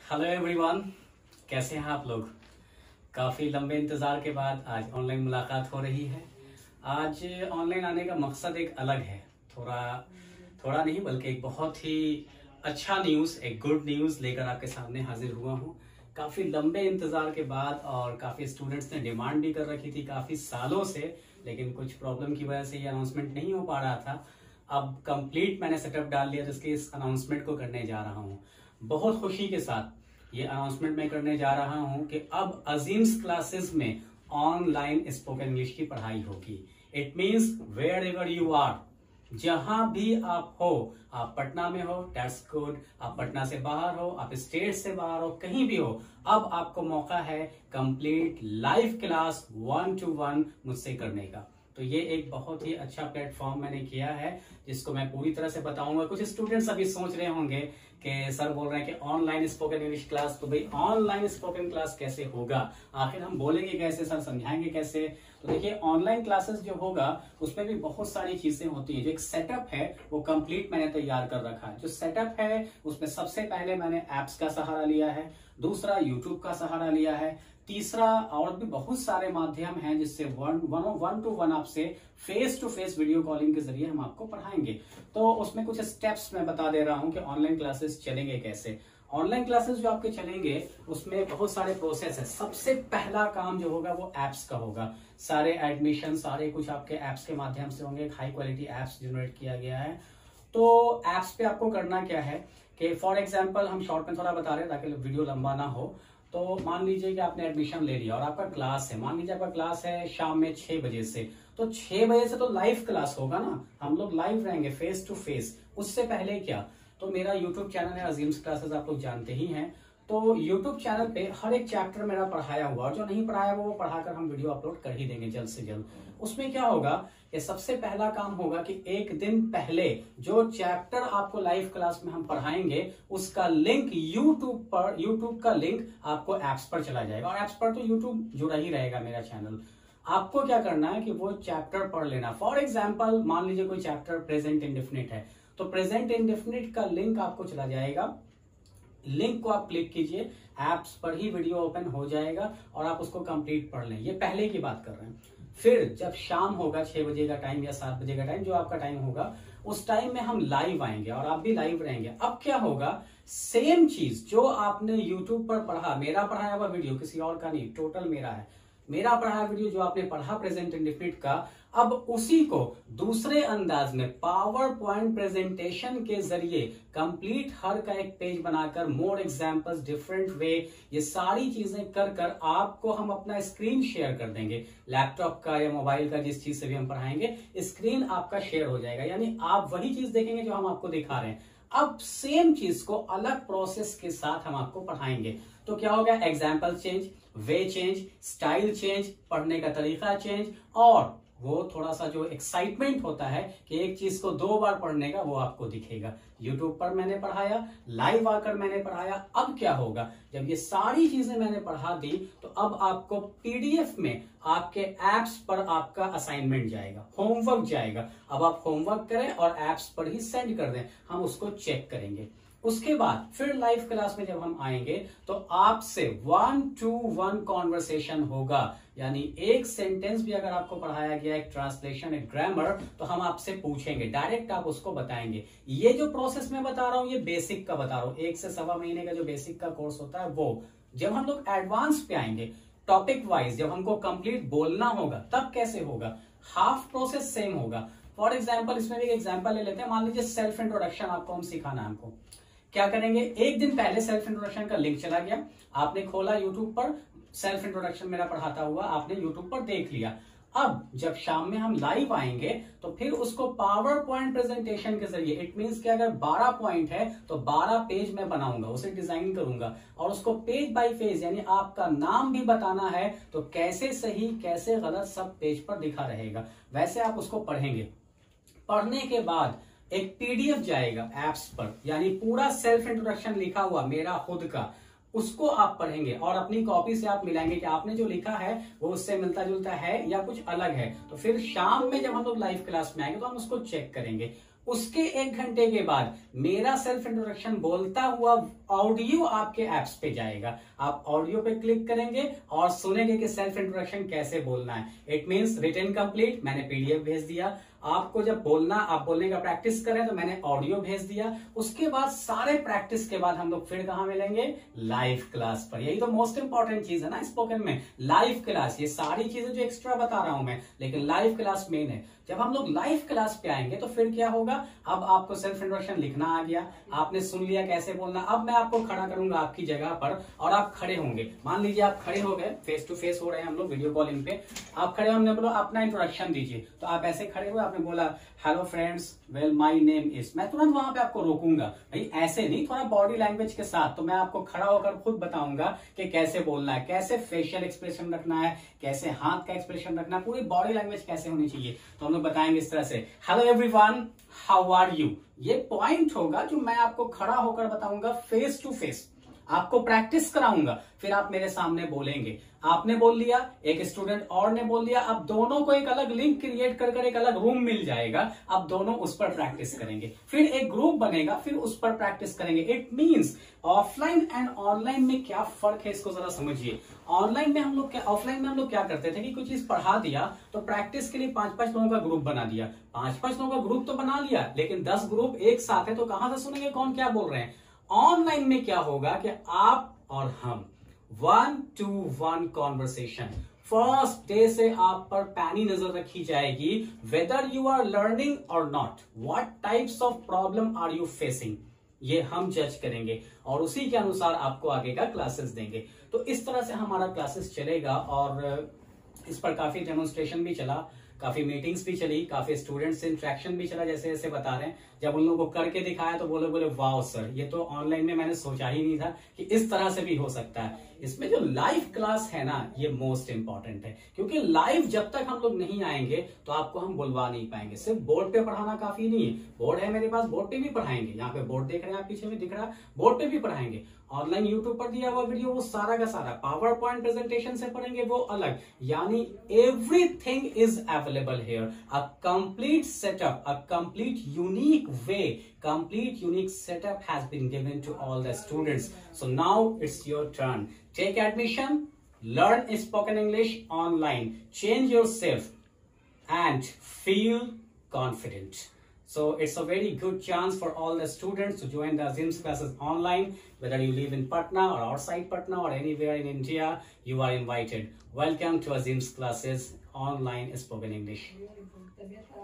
Hello everyone, कैसे हैं आप लोग। काफ़ी लंबे इंतज़ार के बाद आज ऑनलाइन मुलाकात हो रही है। आज ऑनलाइन आने का मकसद एक अलग है। थोड़ा थोड़ा नहीं बल्कि एक बहुत ही अच्छा न्यूज़, एक गुड न्यूज़ लेकर आपके सामने हाजिर हुआ हूँ। काफ़ी लंबे इंतज़ार के बाद और काफ़ी स्टूडेंट्स ने डिमांड भी कर रखी थी काफ़ी सालों से, लेकिन कुछ प्रॉब्लम की वजह से ये अनाउंसमेंट नहीं हो पा रहा था। अब कंप्लीट मैंने सेटअप डाल लिया, जिसके इस अनाउंसमेंट को करने जा रहा हूँ। बहुत खुशी के साथ ये अनाउंसमेंट मैं करने जा रहा हूं कि अब अजीम्स क्लासेस में ऑनलाइन स्पोकन इंग्लिश की पढ़ाई होगी। It means wherever you are, जहां भी आप हो, आप पटना में हो दैट्स गुड, आप पटना से बाहर हो, आप स्टेट से बाहर हो, कहीं भी हो, अब आपको मौका है कंप्लीट लाइव क्लास 1-to-1 मुझसे करने का। तो ये एक बहुत ही अच्छा प्लेटफॉर्म मैंने किया है, जिसको मैं पूरी तरह से बताऊंगा। कुछ स्टूडेंट्स अभी सोच रहे होंगे कि सर बोल रहे हैं कि ऑनलाइन स्पोकन इंग्लिश क्लास, तो भाई ऑनलाइन स्पोकन क्लास कैसे होगा, आखिर हम बोलेंगे कैसे, सर समझाएंगे कैसे। तो देखिए, ऑनलाइन क्लासेस जो होगा उसमें भी बहुत सारी चीजें होती हैं। जो एक सेटअप है वो कंप्लीट मैंने तैयार कर रखा है। जो सेटअप है उसमें सबसे पहले मैंने एप्स का सहारा लिया है, दूसरा यूट्यूब का सहारा लिया है, तीसरा और भी बहुत सारे माध्यम हैं जिससे 1-to-1 आपसे face to face video calling के जरिए हम आपको पढ़ाएंगे। तो उसमें कुछ स्टेप्स मैं बता दे रहा हूं कि ऑनलाइन क्लासेस चलेंगे कैसे। ऑनलाइन क्लासेस जो आपके चलेंगे उसमें बहुत सारे प्रोसेस है। सबसे पहला काम जो होगा वो एप्स का होगा। सारे एडमिशन सारे कुछ आपके एप्स के माध्यम से होंगे। हाई क्वालिटी एप्स जनरेट किया गया है। तो एप्स पे आपको करना क्या है कि फॉर एग्जाम्पल हम शॉर्ट में थोड़ा बता रहे हैं ताकि वीडियो लंबा ना हो। तो मान लीजिए कि आपने एडमिशन ले लिया और आपका क्लास है, मान लीजिए आपका क्लास है शाम में 6 बजे से, तो 6 बजे से तो लाइव क्लास होगा ना, हम लोग लाइव रहेंगे फेस टू फेस। उससे पहले क्या, तो मेरा यूट्यूब चैनल है अजीम्स क्लासेस, आप लोग जानते ही हैं। तो यूट्यूब चैनल पे हर एक चैप्टर मेरा पढ़ाया हुआ, और जो नहीं पढ़ाया वो पढ़ाकर हम वीडियो अपलोड कर ही देंगे जल्द से जल्द। उसमें क्या होगा, ये सबसे पहला काम होगा कि एक दिन पहले जो चैप्टर आपको लाइव क्लास में हम पढ़ाएंगे उसका लिंक यूट्यूब का लिंक आपको एप्स पर चला जाएगा। और एप्स पर तो यूट्यूब जुड़ा ही रहेगा मेरा चैनल। आपको क्या करना है कि वो चैप्टर पढ़ लेना। फॉर एग्जाम्पल मान लीजिए कोई चैप्टर प्रेजेंट इंडेफिनिट है, तो प्रेजेंट इंडेफिनिट का लिंक आपको चला जाएगा। लिंक को आप क्लिक कीजिए, एप्स पर ही वीडियो ओपन हो जाएगा और आप उसको कंप्लीट पढ़ लें। ये पहले की बात कर रहे हैं। फिर जब शाम होगा 6 बजे का टाइम या 7 बजे का टाइम, जो आपका टाइम होगा, उस टाइम में हम लाइव आएंगे और आप भी लाइव रहेंगे। अब क्या होगा, सेम चीज जो आपने यूट्यूब पर पढ़ा, मेरा पढ़ाया हुआ वीडियो, किसी और का नहीं, टोटल मेरा है, मेरा पढ़ाया वीडियो जो आपने पढ़ा प्रेजेंट इंडेफिनिट का, अब उसी को दूसरे अंदाज में पावर पॉइंट प्रेजेंटेशन के जरिए कंप्लीट हर का एक पेज बनाकर मोर एग्जांपल्स डिफरेंट वे, ये सारी चीजें कर कर आपको हम अपना स्क्रीन शेयर कर देंगे। लैपटॉप का या मोबाइल का, जिस चीज से भी हम पढ़ाएंगे, स्क्रीन आपका शेयर हो जाएगा। यानी आप वही चीज देखेंगे जो हम आपको दिखा रहे हैं। अब सेम चीज को अलग प्रोसेस के साथ हम आपको पढ़ाएंगे। तो क्या हो गया, example change, way change, style change, पढ़ने का तरीका चेंज, और वो थोड़ा सा जो एक्साइटमेंट होता है कि एक चीज को 2 बार पढ़ने का, वो आपको दिखेगा। यूट्यूब पर मैंने पढ़ाया, लाइव आकर मैंने पढ़ाया। अब क्या होगा, जब ये सारी चीजें मैंने पढ़ा दी तो अब आपको पीडीएफ में आपके एप्स पर आपका असाइनमेंट जाएगा, होमवर्क जाएगा। अब आप होमवर्क करें और एप्स पर ही सेंड कर दें, हम उसको चेक करेंगे। उसके बाद फिर लाइव क्लास में जब हम आएंगे तो आपसे 1-to-1 कॉन्वर्सेशन होगा। यानी एक सेंटेंस भी अगर आपको पढ़ाया गया, एक ट्रांसलेशन, एक ग्रामर, तो हम आपसे पूछेंगे, डायरेक्ट आप उसको बताएंगे। ये जो प्रोसेस मैं बता रहा हूं ये बेसिक का बता रहा हूं, 1 से सवा महीने का जो बेसिक का कोर्स होता है वो। जब हम लोग एडवांस पे आएंगे, टॉपिक वाइज जब हमको कंप्लीट बोलना होगा, तब कैसे होगा, हाफ प्रोसेस सेम होगा। फॉर एग्जाम्पल, इसमें भी एक एग्जाम्पल ले लेते हैं। मान लीजिए सेल्फ इंट्रोडक्शन आपको हम सिखाना है। हमको क्या करेंगे, एक दिन पहले सेल्फ इंट्रोडक्शन का लिंक चला गया, आपने खोला यूट्यूब पर, सेल्फ इंट्रोडक्शन मेरा पढ़ाता हुआ आपने यूट्यूब पर देख लिया। अब जब शाम में हम लाइव आएंगे तो फिर उसको पावर पॉइंट प्रेजेंटेशन के जरिए, इट मींस कि अगर 12 पॉइंट है तो 12 पेज मैं बनाऊंगा, उसे डिजाइन करूंगा और उसको पेज बाय पेज, यानी आपका नाम भी बताना है तो कैसे सही कैसे गलत सब पेज पर दिखा रहेगा, वैसे आप उसको पढ़ेंगे। पढ़ने के बाद एक पीडीएफ जाएगा एप्स पर, यानी पूरा सेल्फ इंट्रोडक्शन लिखा हुआ मेरा खुद का, उसको आप पढ़ेंगे और अपनी कॉपी से आप मिलाएंगे कि आपने जो लिखा है वो उससे मिलता जुलता है या कुछ अलग है। तो फिर शाम में जब हम लोग लाइव क्लास में आएंगे तो हम उसको चेक करेंगे। उसके 1 घंटे के बाद मेरा सेल्फ इंट्रोडक्शन बोलता हुआ ऑडियो आपके एप्स पे जाएगा, आप ऑडियो पे क्लिक करेंगे और सुनेंगे कि सेल्फ इंट्रोडक्शन कैसे बोलना है। इट मींस रिटन कंप्लीट, मैंने पीडीएफ भेज दिया। आपको जब बोलना, आप बोलने का प्रैक्टिस करें तो मैंने ऑडियो भेज दिया। उसके बाद सारे प्रैक्टिस के बाद हम लोग फिर कहां मिलेंगे? लाइव क्लास पर। यही तो मोस्ट इंपॉर्टेंट चीज है ना स्पोकन में, लाइव क्लास। ये सारी चीजें जो एक्स्ट्रा बता रहा हूं मैं, लेकिन लाइव क्लास मेन है। जब हम लोग लाइव क्लास पे आएंगे तो फिर क्या होगा? अब आपको सेल्फ इंट्रोडक्शन लिखना आ गया, आपने सुन लिया कैसे बोलना। अब मैं आपको खड़ा करूंगा आपकी जगह पर और आप खड़े होंगे। मान लीजिए आप खड़े हो गए, फेस टू फेस हो रहे हैं हम लोग वीडियो कॉलिंग पे। आप खड़े, हमने बोला अपना इंट्रोडक्शन दीजिए, तो आप ऐसे खड़े हुए, आपने बोला hello friends, well my name is. मैं तुरंत वहां पे आपको रोकूंगा, भाई ऐसे नहीं, थोड़ा बॉडी लैंग्वेज के साथ। तो मैं आपको खड़ा होकर खुद बताऊंगा कि कैसे बोलना है, कैसे फेशियल एक्सप्रेशन रखना है, कैसे हाथ का एक्सप्रेशन रखना है, पूरी बॉडी लैंग्वेज कैसे होनी चाहिए। तो हम लोग बताएंगे इस तरह से, hello everyone, how are you. ये पॉइंट होगा जो मैं आपको खड़ा होकर बताऊंगा फेस टू फेस, आपको प्रैक्टिस कराऊंगा, फिर आप मेरे सामने बोलेंगे। आपने बोल लिया, एक स्टूडेंट और ने बोल दिया, अब दोनों को एक अलग लिंक क्रिएट कर एक अलग रूम मिल जाएगा। अब दोनों उस पर प्रैक्टिस करेंगे, फिर एक ग्रुप बनेगा, फिर उस पर प्रैक्टिस करेंगे। It means offline and online में क्या फर्क है, इसको जरा समझिए। ऑनलाइन में हम लोग क्या, ऑफलाइन में हम लोग क्या करते थे कि कोई चीज पढ़ा दिया तो प्रैक्टिस के लिए 5-5 लोगों का ग्रुप बना दिया। 5-5 लोगों का ग्रुप तो बना लिया, लेकिन 10 ग्रुप एक साथ है, तो कहां से सुनेंगे कौन क्या बोल रहे हैं। ऑनलाइन में क्या होगा कि आप और हम 1-to-1 कॉन्वर्सेशन। फर्स्ट डे से आप पर पैनी नजर रखी जाएगी, वेदर यू आर लर्निंग और not, what types of problem are you facing, ये हम जज करेंगे और उसी के अनुसार आपको आगे का क्लासेस देंगे। तो इस तरह से हमारा क्लासेस चलेगा और इस पर काफी डेमोन्स्ट्रेशन भी चला, काफी मीटिंग्स भी चली, काफी स्टूडेंट्स से इंटरेक्शन भी चला, जैसे जैसे बता रहे हैं। जब उन लोगों को करके दिखाया तो बोले वाओ सर, ये तो ऑनलाइन में मैंने सोचा ही नहीं था कि इस तरह से भी हो सकता है। इसमें जो लाइव क्लास है ना, ये मोस्ट इंपॉर्टेंट है, क्योंकि लाइव जब तक हम लोग नहीं आएंगे तो आपको हम बुलवा नहीं पाएंगे। सिर्फ बोर्ड पे पढ़ाना काफी नहीं है, बोर्ड है मेरे पास, बोर्ड पे भी पढ़ाएंगे। यहाँ पे बोर्ड देख रहे हैं आप, पीछे में दिख रहा है, बोर्ड पे भी पढ़ाएंगे। ऑनलाइन यूट्यूब पर दिया हुआ वीडियो वो सारा का सारा, पावर पॉइंट प्रेजेंटेशन से पढ़ेंगे वो अलग, यानी everything is available here. A complete setup, a complete unique way, complete unique setup has been given to all the students. So now it's your turn. Take admission, learn spoken English online, change yourself and feel confident. So it's a very good chance for all the students to join the Azim's classes online. Whether you live in Patna or outside Patna or anywhere in India, you are invited. Welcome to Azim's classes online spoken English.